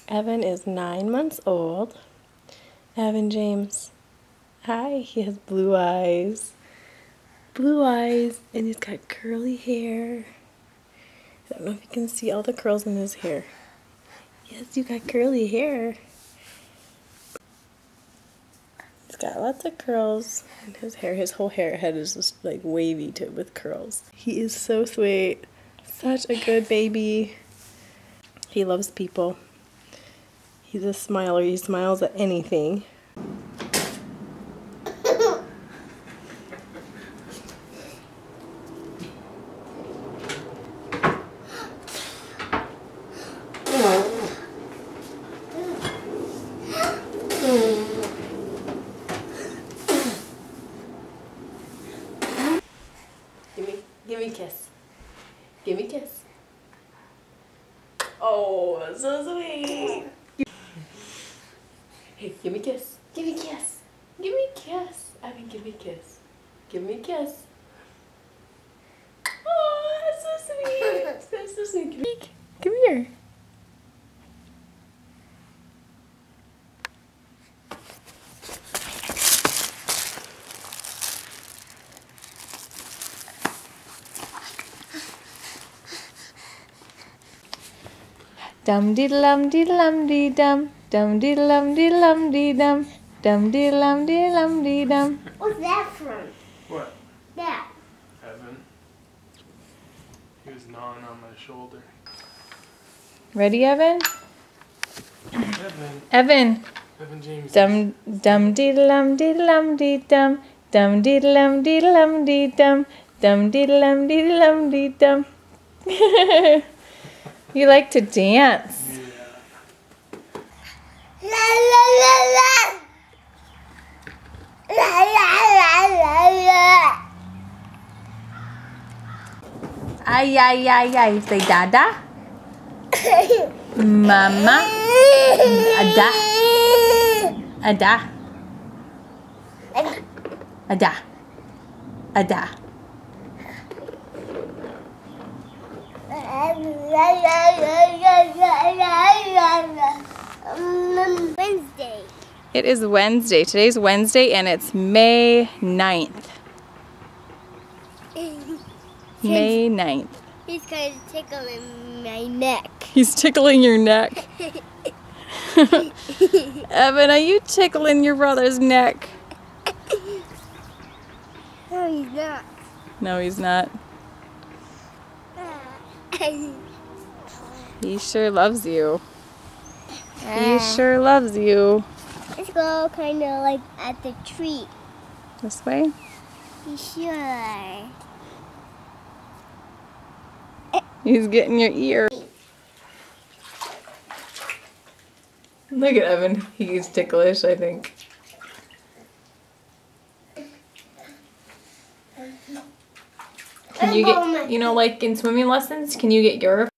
Evan is 9 months old. Evan James. Hi, he has blue eyes. Blue eyes, and he's got curly hair. I don't know if you can see all the curls in his hair. Yes, you got curly hair. He's got lots of curls in his hair. His whole head is just like wavy with curls. He is so sweet. Such a good baby. He loves people. He's a smiler. He smiles at anything. Give me a kiss. Give me a kiss. Oh, that's so sweet. Hey, give me a kiss. Give me a kiss. Give me a kiss. I mean, give me a kiss. Give me a kiss. Oh, that's so sweet. That's so sweet. Come here. Dum dee lum dee lum dee dum. Dum dee lum dee lum dee dum. Dum dee lum dee lum dee dum. What's that from? What? That. Evan. He was gnawing on my shoulder. Ready, Evan? Evan. Evan. Evan James. Dum dum dee lum dee lum dee dum. Dum dee lum dee lum dee dum. Dum dee lum dee lum dee dum. You like to dance. La la la la. La la la la la. Ay, ay, ay, ay. Say dada. Mama. Ada. Ada. Ada. Ada. Wednesday. It is Wednesday. Today's Wednesday and it's May 9th. May 9th. He's kind of tickling my neck. He's tickling your neck. Evan, are you tickling your brother's neck? No, he's not. No, he's not. He sure loves you. He sure loves you. Let's go kind of like at the tree. This way? You sure? He's getting your ear. Look at Evan. He's ticklish, I think. Can you get, like in swimming lessons, can you get your